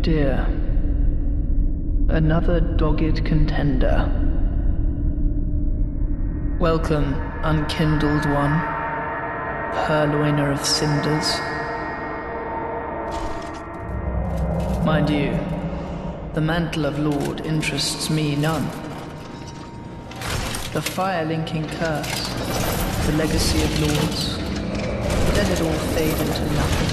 Dear, another dogged contender. Welcome, unkindled one, purloiner of cinders. Mind you, the mantle of Lord interests me none. The fire-linking curse, the legacy of lords, let it all fade into nothing.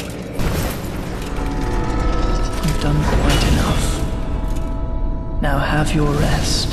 You've done quite enough. Now have your rest.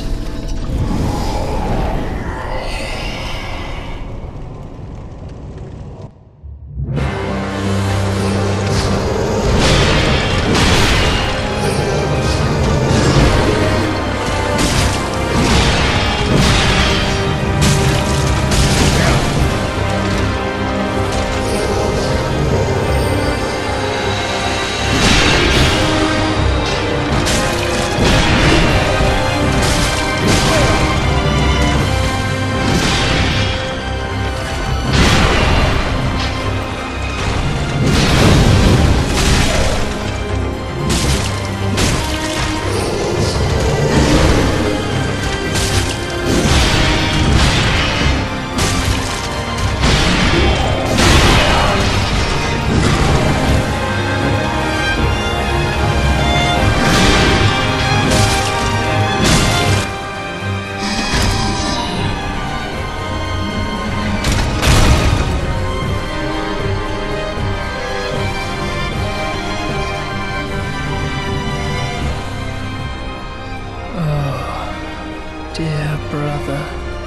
Dear brother,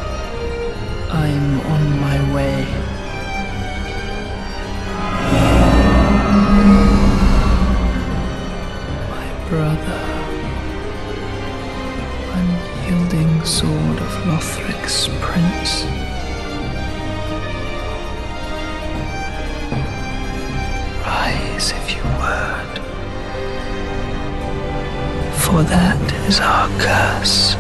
I'm on my way. My brother, unyielding sword of Lothric's prince. Rise if you would, for that is our curse.